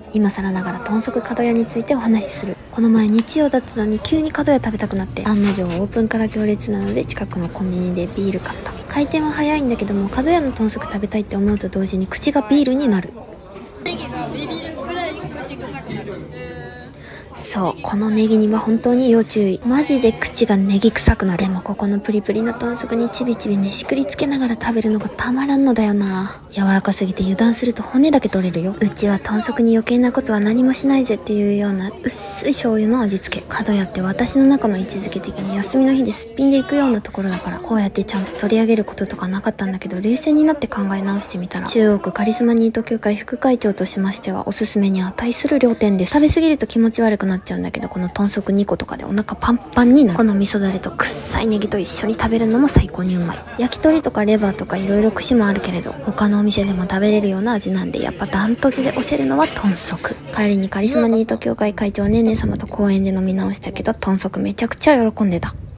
今更ながら豚足角屋についてお話しする。この前日曜だったのに急に角屋食べたくなって、案の定オープンから行列なので近くのコンビニでビール買った。開店は早いんだけども、角屋の豚足食べたいって思うと同時に口がビールになる。 ネギがビビるくらい口臭くなる。 そう、このネギには本当に要注意。マジで口がネギ臭くなる。でもここのプリプリの豚足にちびちびねしくりつけながら食べるのがたまらんのだよな。柔らかすぎて油断すると骨だけ取れるよ。うちは豚足に余計なことは何もしないぜっていうような薄い醤油の味付け。角屋って私の中の位置づけ的に休みの日ですっぴんで行くようなところだから、こうやってちゃんと取り上げることとかなかったんだけど、冷静になって考え直してみたら、中国カリスマニート協会副会長としましてはおすすめに値する良店です。食べ過ぎると気持ち悪くなっちゃうんだけど、この豚足2個とかでお腹パンパンになる。この味噌だれと臭いネギと一緒に食べるのも最高にうまい。焼き鳥とかレバーとか色々串もあるけれど、他のお店でも食べれるような味なんで、やっぱダントツで推せるのは豚足。帰りにカリスマニート協会会長ねんね様と公園で飲み直したけど、豚足めちゃくちゃ喜んでた。